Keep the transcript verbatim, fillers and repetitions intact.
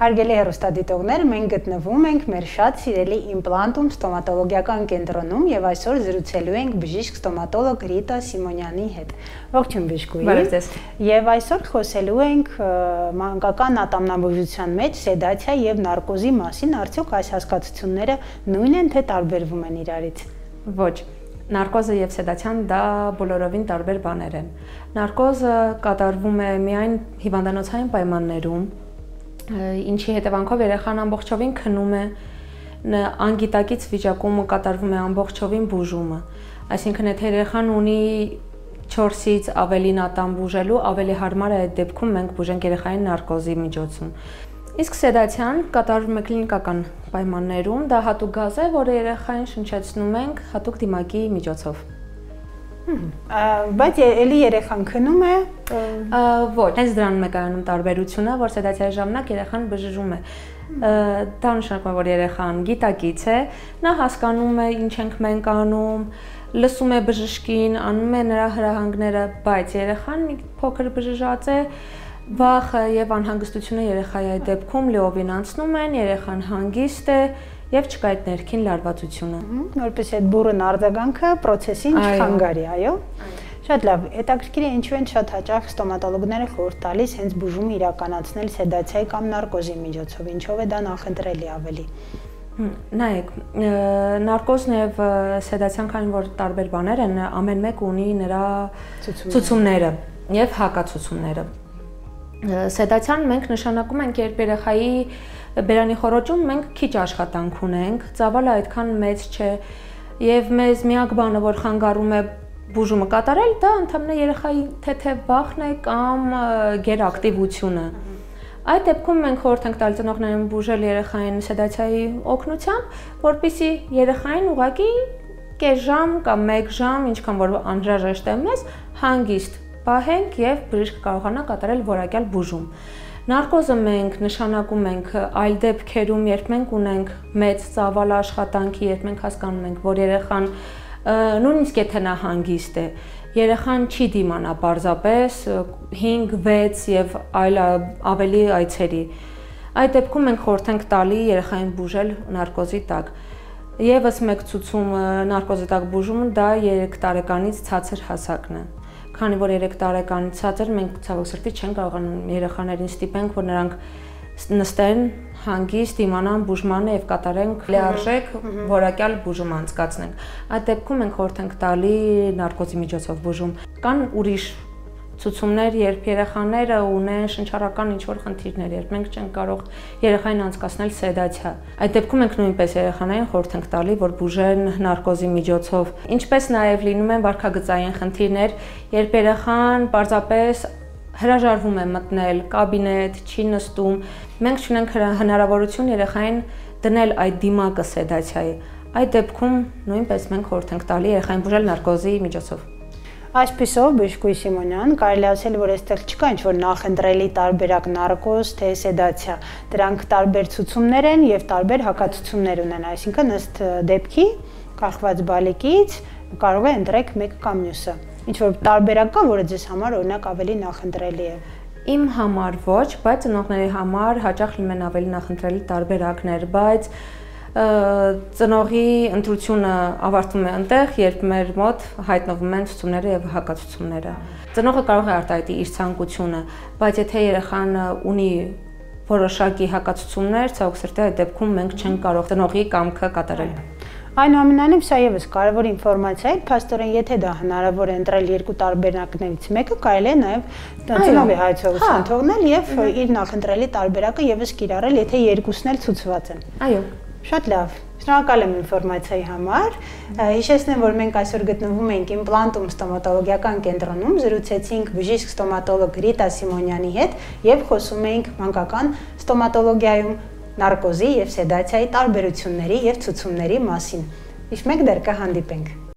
Հարգելի հեռուստադիտողներ, մենք գտնվում ենք մեր շատ սիրելի իմպլանտում ստոմատոլոգիական կենտրոնում եւ այսօր զրուցելու ենք բժիշկ ստոմատոլոգ Ռիտա Սիմոնյանի հետ։ Ողջույն բժշկուհի։ Բարև ձեզ։ Եվ այսօր խոսելու ենք մանկական ատամնաբուժության մեջ սեդացիա եւ նարկոզի մասին, արդյոք այս հասկացությունները նույն են թե տարբերվում են իրարից։ Ոչ, նարկոզը եւ սեդացիան դա բոլորովին տարբեր բաներ են։ Նարկոզը կատարվում է միայն հիվանդանոցային պայմաններում, ինչի հետևանքով երեխան ամբողջովին քնում է, անգիտակից վիճակում կատարվում է ամբողջովին բուժումը, այսինքն եթե երեխան ունի չորսից ավելին ատամ բուժելու, ավելի հարմար է այդ դեպքում մենք բուժենք երեխային նարկոզի միջոցում։ Իսկ սեդացիան կատարվում է կլինիկական պայմաններում, դա հատուկ գազ է, որը երեխային շնչեցնում ենք հատուկ դիմակի միջոցով։ Բայց էլի երեխան քնում է։ Ոչ, հենց դրանում է կայանում տարբերությունը, որ սեդացիայի ժամանակ երեխան բժշկում է։ Դա նշանակում է, որ երեխան գիտակից է, նա հասկանում է ինչ ենք մենք անում, լսում է բժշկին, անում է նրա հրահանգները, բայց երեխան փոքր բժշկած է, վախը եւ անհանգստությունը երեխայի այդ դեպքում լիովին անցնում են, երեխան հանգիստ է եւ չկա այդ ներքին լարվածությունը։ Որպես այդ բուրըն արձագանքը process-ին չխանգարի, այո։ Շատ լավ, հետաքրքիր է ինչու են շատ հաճախ ստոմատոլոգները խորհուրդ տալիս հենց բուժումը իրականացնել սեդացիայի կամ նարկոզի միջոցով, ինչով է դա նախընտրելի ավելի։ Նայեք, նարկոզն եւ սեդացիան, քանի որ տարբեր բաներ են, ամեն մեկ ունի նրա ցուցումները եւ հակացուցումները։ Սեդացիան մենք նշանակում ենք, երբ երեխայի բերանի խոռոճում մենք քիչ աշխատանք ունենք, ծավալը այդքան մեծ չէ եւ մեզ միակ բանը, որ խանգարում է բուժումը կատարել, դա ընդհանրապես երեխայի թեթև վախն է կամ գերակտիվությունը։ Այդ դեպքում մենք խորհուրդ ենք տալիս ծնողներին բուժել երեխային սեդացիայի օգնությամբ, որպեսզի երեխային ուղղակի կես ժամ կամ մեկ ժամ, ինչքան որ անհրաժեշտ է մեզ, հանգիստ պահենք եւ բժիշկը կարողանա կատարել որակյալ բուժում։ Նարկոզը մենք նշանակում ենք այլ դեպքերում, երբ մենք ունենք մեծ ծավալ աշխատանքի, երբ մենք հասկանում ենք, որ երեխան նույնիսկ եթե նա հանգիստ է, երեխան չի դիմանա պարզապես հինգ վեց եւ այլ ավելի այցերի։ Այդ դեպքում մենք խորհուրդ ենք տալի երեխային բուժել նարկոզի տակ։ Եվս մեկ ցուցում նարկոզի տակ բուժումը դա երեք տարեկանից ցածր հասակն է։ Քանի որ երեք տարեկանից ցածր մենք ցավոք սրտի չենք կարողանում երեխաներին ստիպենք, որ նրանք նստեն հանգիստ դիմանան բուժմանը եւ կատարենք լիարժեք որակյալ բուժում անցկացնենք։ Այդ դեպքում մենք խորհուրդ ենք տալի նարկոզի միջոցով բուժում։ Կան ուրիշ ցուցումներ, երբ երեխաները ունեն շնչառական ինչ-որ խնդիրներ, երբ մենք չենք կարող երեխային անցկացնել սեդացիա։ Այդ դեպքում մենք նույնպես երեխաներին խորհուրդ ենք տալի, որ բուժեն նարկոզի միջոցով։ Ինչպես նաև լինում են վարքագծային խնդիրներ, երբ երեխան պարզապես հրաժարվում է մտնել կաբինետ, չի նստում, մենք չունենք հնարավորություն երեխային դնել այդ դիմակը սեդացիայի։ Այդ դեպքում նույնպես մենք խորհուրդ ենք տալի երեխային բուժել նարկոզի միջոցով։ Այսպիսով, բժշկուհի Սիմոնյան, կարելի ասել, որ այստեղ չկա ինչ-որ նախընտրելի տարբերակ նարկոզ, թե սեդացիա։ Դրանք տարբեր ցուցումներ են եւ տարբեր հակացություններ ունեն, այսինքն ըստ դեպքի, կախված բալիկից կարող է ընտրեք մեկը կամ մյուսը։ Ինչ-որ տարբերակ կա, որը ձեզ համար օրինակ ավելի նախընտրելի է։ Իմ համար ոչ, բայց ծնողների համար հաճախ լինում են ավելի նախընտրելի տարբերակներ, բայց ծնողի ընտրությունը ավարտվում է այնտեղ, երբ մեր մոտ հայտնվում են ցուցումները եւ հակացությունները։ Ծնողը կարող է արտահայտի իր ցանկությունը, բայց եթե երեխան ունի որոշակի հակացություններ, ցավոք սրտի այդ դեպքում մենք չենք կարող ծնողի կամքը կատարել։ Այնուամենայնիվ սա եւս կարևոր ինֆորմացիա է, փաստորեն եթե դա հնարավոր է ընտրել երկու տարբերակներից մեկը, կարելի է նաեւ ծնողի հայցողություն թողնել եւ իր նախընտրելի տարբերակը եւս կիրառել, եթե երկուսն էլ ցուցված են։ Այո։ Շատ լավ։ Շնորհակալ եմ ինֆորմացիայի համար։ Հիշեցնեմ, որ մենք այսօր գտնվում ենք իմպլանտում ստոմատոլոգիական կենտրոնում, զրուցեցինք բժիշկ ստոմատոլոգ Ռիտա Սիմոնյանի հետ եւ խոսում էինք մանկական ստոմատոլոգիայում նարկոզի եւ սեդացիայի տարբերությունների եւ ցուցումների մասին։ Իսկ մենք դեռ կհանդիպենք։